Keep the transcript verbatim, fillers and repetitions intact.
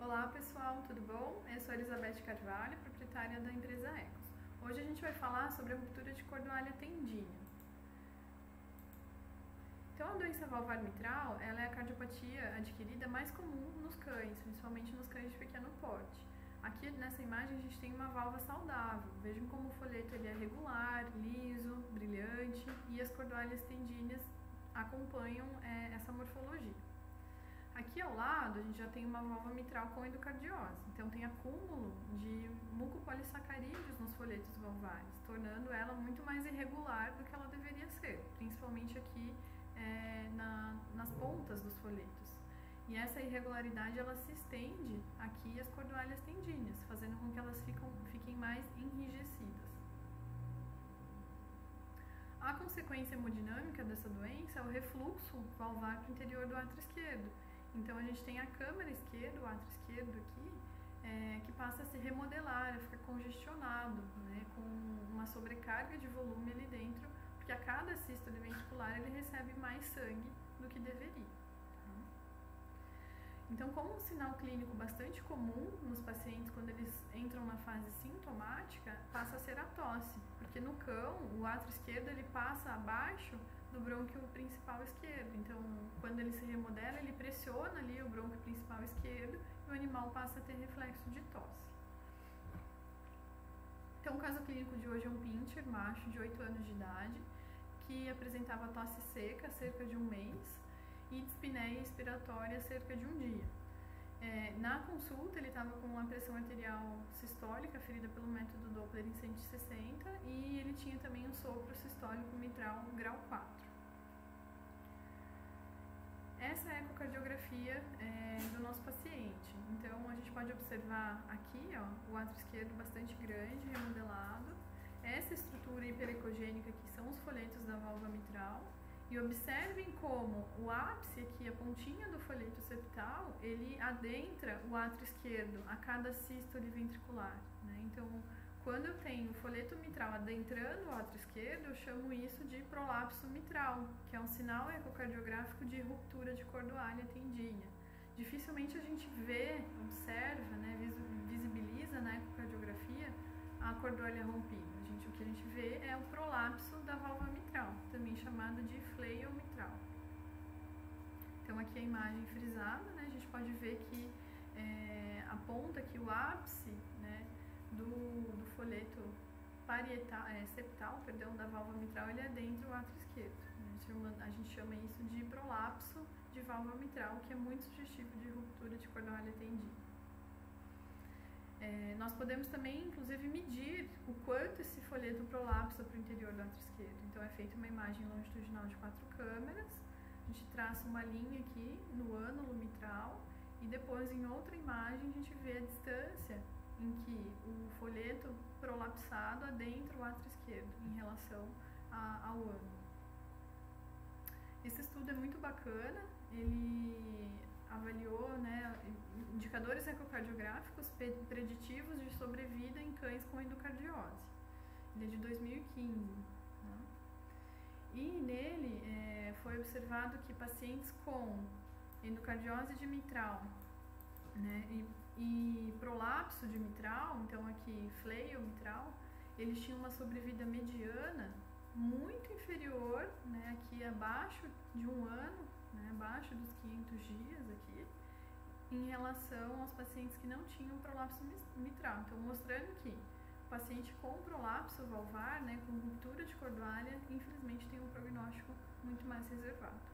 Olá pessoal, tudo bom? Eu sou Elizabeth Carvalho, proprietária da empresa Ecos. Hoje a gente vai falar sobre a ruptura de cordoalha tendínea. Então a doença valvar mitral, ela é a cardiopatia adquirida mais comum nos cães, principalmente nos cães de pequeno porte. Aqui nessa imagem a gente tem uma válvula saudável. Vejam como o folheto ele é regular, liso, brilhante e as cordoalhas tendíneas acompanham é, essa morfologia. Aqui ao lado a gente já tem uma válvula mitral com endocardiose, então tem acúmulo de mucopolissacarídeos nos folhetos valvares, tornando ela muito mais irregular do que ela deveria ser, principalmente aqui é, na, nas pontas dos folhetos. E essa irregularidade ela se estende aqui às cordoalhas tendíneas, fazendo com que elas ficam, fiquem mais enrijecidas. A consequência hemodinâmica dessa doença é o refluxo valvar para o interior do átrio esquerdo. Então a gente tem a câmara esquerda, o átrio esquerdo aqui, é, que passa a se remodelar, a ficar congestionado, né, com uma sobrecarga de volume ali dentro, porque a cada sístole ventricular ele recebe mais sangue do que deveria. Então, como um sinal clínico bastante comum nos pacientes quando eles entram na fase sintomática, passa a ser a tosse, porque no cão o átrio esquerdo ele passa abaixo do brônquio principal esquerdo. Então, quando ele se remodela, ele pressiona ali o brônquio principal esquerdo e o animal passa a ter reflexo de tosse. Então, o caso clínico de hoje é um pincher macho de oito anos de idade que apresentava tosse seca há cerca de um mês e dispneia expiratória há cerca de um dia. É, na consulta ele estava com uma pressão arterial sistólica ferida pelo método Doppler em cento e sessenta e ele tinha também um sopro sistólico mitral grau quatro. Essa é a ecocardiografia é, do nosso paciente. Então a gente pode observar aqui ó, o átrio esquerdo bastante grande, remodelado. Essa estrutura hiperecogênica aqui são os folhetos da válvula mitral. E observem como o ápice aqui, a pontinha do folheto septal, ele adentra o átrio esquerdo a cada sístole ventricular, né? Então, quando eu tenho o folheto mitral adentrando o átrio esquerdo, eu chamo isso de prolapso mitral, que é um sinal ecocardiográfico de ruptura de cordoalha tendínea. Dificilmente a gente vê, observa, né, visibiliza na ecocardiografia a cordoalha rompida. A gente, o que a gente vê é o prolapso da válvula mitral, também chamada de fleio mitral. Então aqui a imagem frisada, né, a gente pode ver que é, aponta que o ápice, né, do, do folheto parietal, é, septal, perdão, da válvula mitral, ele é dentro do átrio esquerdo. A gente, chama, a gente chama isso de prolapso de válvula mitral, que é muito sugestivo de ruptura de cordoalha tendínea. É, nós podemos também, inclusive, medir o quanto esse folheto prolapsa para o interior do átrio esquerdo. Então, é feita uma imagem longitudinal de quatro câmeras, a gente traça uma linha aqui no ânulo mitral e depois, em outra imagem, a gente vê a distância em que o folheto prolapsado adentra o átrio esquerdo em relação a, ao ânulo. Esse estudo é muito bacana, ele avaliou, né, indicadores ecocardiográficos preditivos de sobrevida em cães com endocardiose. Ele é de dois mil e quinze. Né? E nele é, foi observado que pacientes com endocardiose de mitral, né, e, e prolapso de mitral, então aqui fleio mitral, eles tinham uma sobrevida mediana muito inferior, né, aqui abaixo de um ano, né, abaixo dos quinhentos dias aqui, em relação aos pacientes que não tinham prolapso mitral. Então, mostrando que o paciente com prolapso valvar, né, com ruptura de cordoalha, infelizmente tem um prognóstico muito mais reservado.